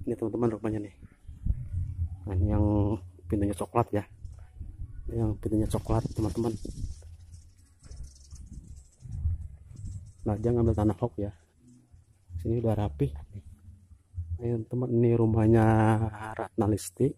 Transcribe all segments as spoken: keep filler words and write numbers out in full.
Ini teman-teman rumahnya nih. Nah, ini yang pintunya coklat ya. Ini yang pintunya coklat teman-teman. Nah, jangan ngambil tanah hok ya. Sini udah rapi. Ini teman, ini rumahnya Ratna Listi.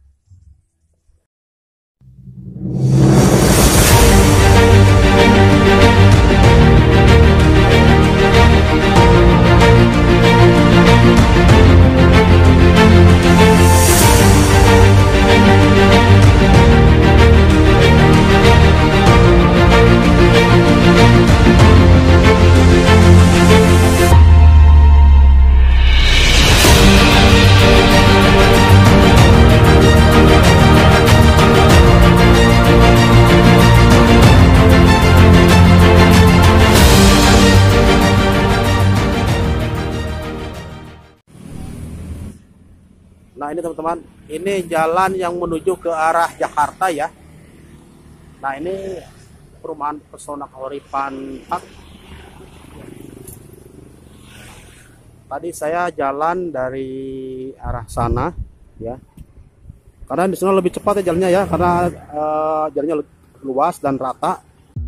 Nah, ini teman-teman, ini jalan yang menuju ke arah Jakarta ya. Nah, ini perumahan Pesona Kahuripan Park. Tadi saya jalan dari arah sana ya. Karena di sana lebih cepat ya jalannya ya, karena uh, jalannya luas dan rata.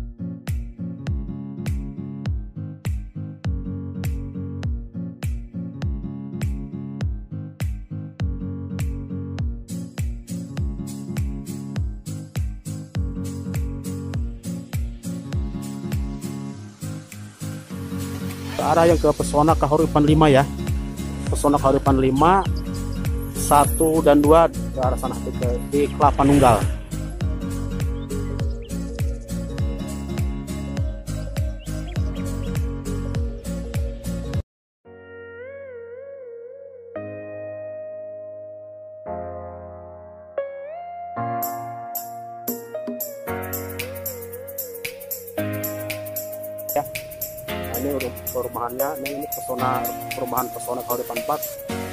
Ke arah yang ke Pesona Kahuripan lima ya. Pesona Kahuripan lima satu dan dua ke arah sana di, di Kelapa Nunggal. Ya. Nah, ini perumahannya, nah, ini pesona perumahan Pesona Kahuripan Park.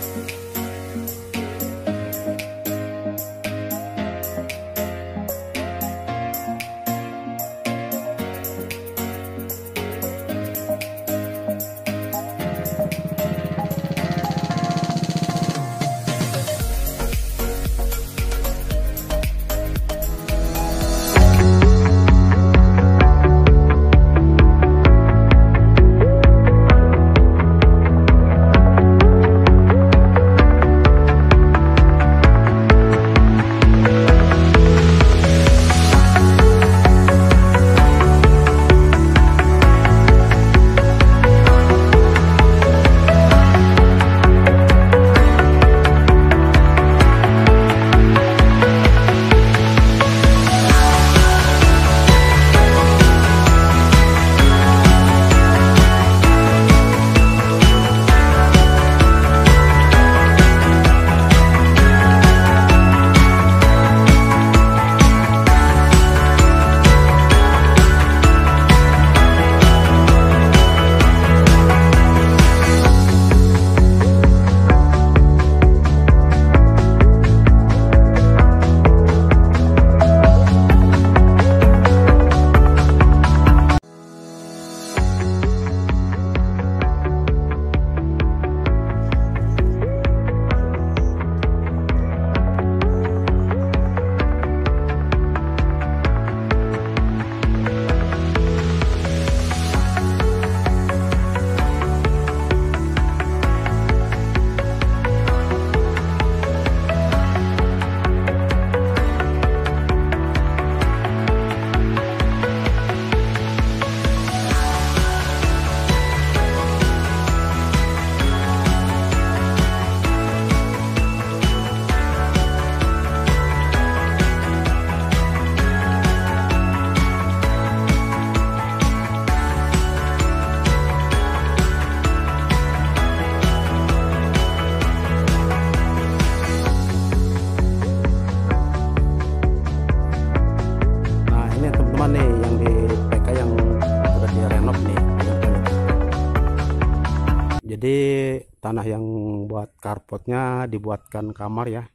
Jadi tanah yang buat carportnya dibuatkan kamar ya.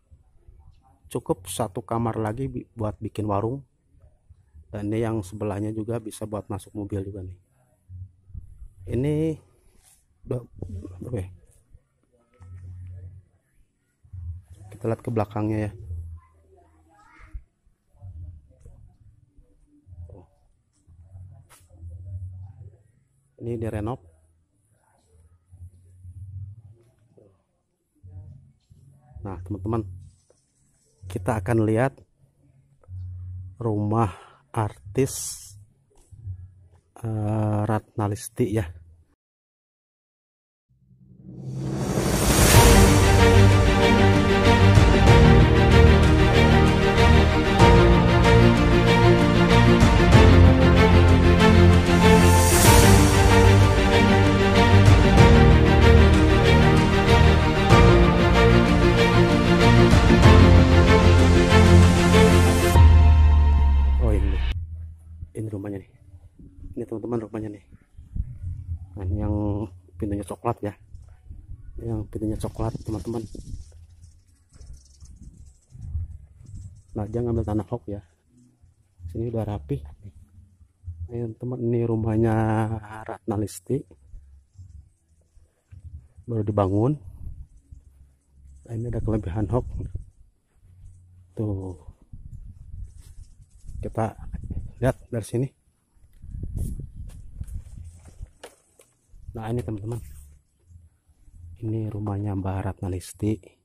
Cukup satu kamar lagi buat bikin warung. Dan ini yang sebelahnya juga bisa buat masuk mobil juga nih. Ini oke. kita lihat ke belakangnya ya. Ini direnov. Nah teman-teman, kita akan lihat rumah artis uh, Ratna Listy ya. Ini rumahnya nih, ini teman-teman rumahnya nih. Nah ini yang pintunya coklat ya, ini yang pintunya coklat teman-teman. Nah dia ngambil tanah hok ya, sini udah rapi. Ini teman, ini rumahnya Ratna Listy, baru dibangun. Nah, ini ada kelebihan hok tuh, kita lihat dari sini. Nah ini teman-teman, ini rumahnya Mbak Ratna Listy.